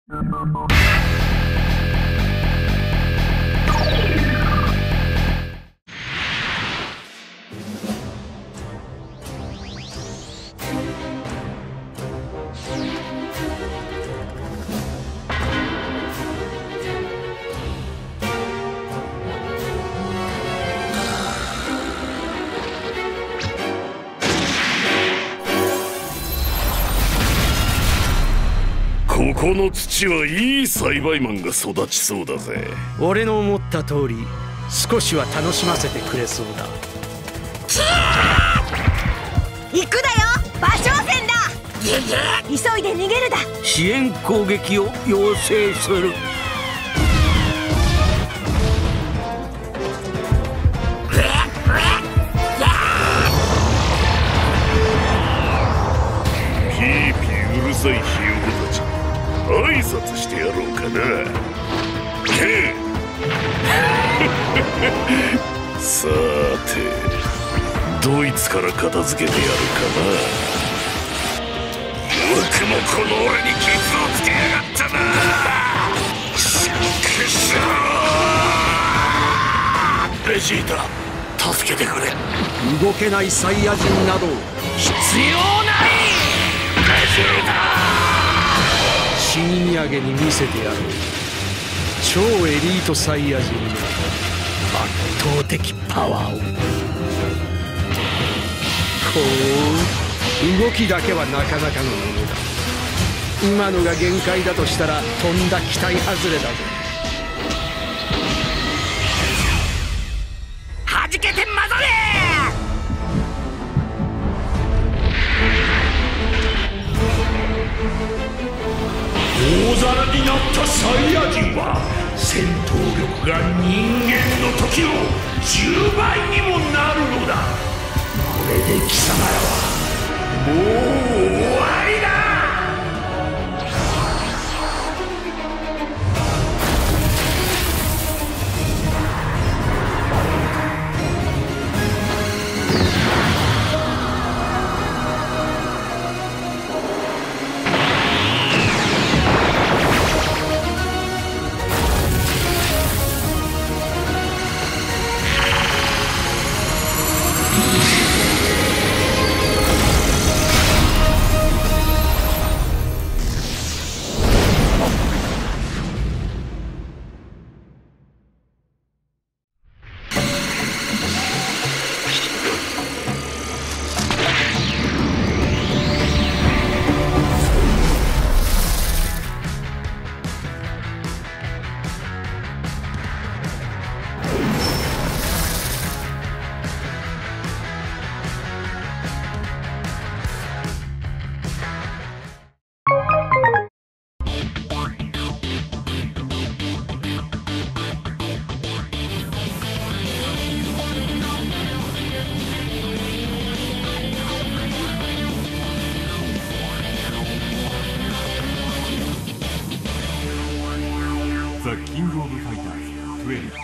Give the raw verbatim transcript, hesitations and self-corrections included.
ここの土はいい栽培マンが育ちそうだぜ。 俺の思った通り少しは楽しませてくれそうだ。 行くだよ、馬掌戦だ。急いで逃げるだ。 支援攻撃を要請する。 ピーピーうるさいひよこたち、挨拶してやろうかな。さて、どいつから片付けてやるかな。よくもこの俺に傷をつけやがったな。しくしょー。ベジータ、助けてくれ。 動けないサイヤ人など必要ない。 ベジータ、 死に土産に見せてやろう。超エリートサイヤ人の圧倒的パワーを。こう動きだけはなかなかのものだ。今のが限界だとしたらとんだ期待外れだぞ。 はじけて混ざれ。 大皿になったサイヤ人は戦闘力が人間の時のじゅうばいにもなるのだ。これで貴様らはもう終わりだ。 ザ・キング・オブ・ファイターズじゅうに